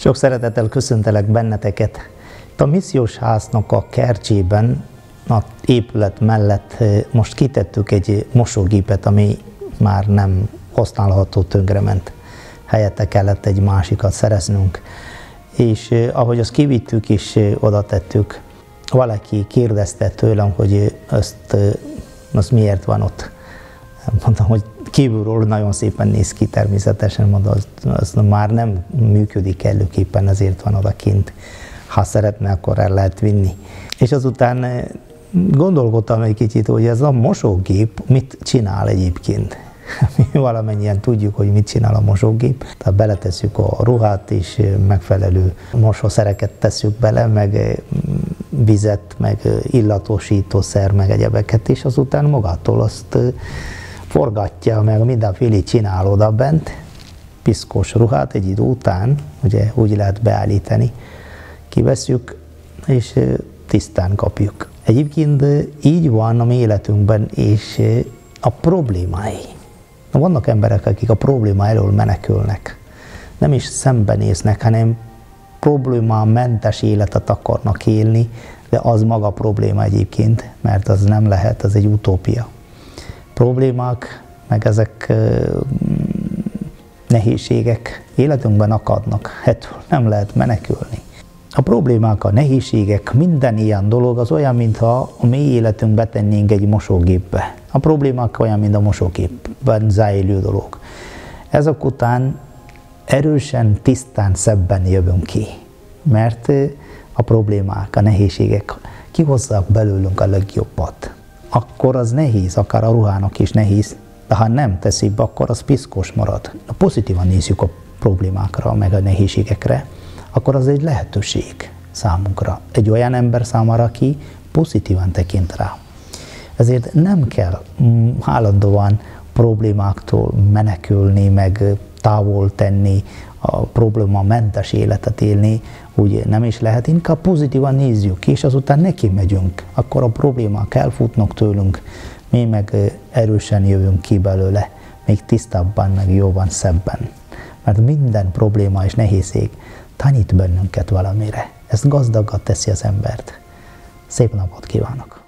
Sok szeretettel köszöntelek benneteket. A missziós háznak a kertjében, az épület mellett most kitettük egy mosógépet, ami már nem használható, tönkrement. Helyette kellett egy másikat szereznünk. És ahogy azt kivittük és oda tettük, valaki kérdezte tőlem, hogy az miért van ott. Mondtam, hogy kívülről nagyon szépen néz ki, természetesen, mondom, az már nem működik előképpen, ezért van odakint. Ha szeretne, akkor el lehet vinni. És azután gondolkodtam egy kicsit, hogy ez a mosógép mit csinál egyébként. Mi valamennyien tudjuk, hogy mit csinál a mosógép. Tehát beletesszük a ruhát, és megfelelő mosószereket tesszük bele, meg vizet, meg illatosítószer, meg egyebeket, és azután magától azt forgatja, meg mindenféle csinál oda bent. Piszkos ruhát egy idő után, ugye úgy lehet beállítani, kivesszük, és tisztán kapjuk. Egyébként így van a mi életünkben, és a problémái. Vannak emberek, akik a probléma elől menekülnek. Nem is szembenéznek, hanem problémamentes életet akarnak élni, de az maga probléma egyébként, mert az nem lehet, az egy utópia. Problémák, meg ezek nehézségek életünkben akadnak, ettől nem lehet menekülni. A problémák, a nehézségek, minden ilyen dolog az olyan, mintha a mi életünk betennénk egy mosógépbe. A problémák olyan, mint a mosógépben zajló dolog. Ezek után erősen, tisztán, szebben jövünk ki, mert a problémák, a nehézségek kihozzák belőlünk a legjobbat. Akkor az nehéz, akár a ruhának is nehéz, de ha nem teszik be, akkor az piszkos marad. Pozitívan nézzük a problémákra, meg a nehézségekre, akkor az egy lehetőség számunkra. Egy olyan ember számára, aki pozitívan tekint rá. Ezért nem kell állandóan problémáktól menekülni, meg távol tenni, a problémamentes életet élni, úgy nem is lehet, inkább pozitívan nézzük, és azután neki megyünk, akkor a problémák elfutnak tőlünk, mi meg erősen jövünk ki belőle, még tisztábban, meg jóban, szebben. Mert minden probléma és nehézség tanít bennünket valamire. Ez gazdaggat teszi az embert. Szép napot kívánok!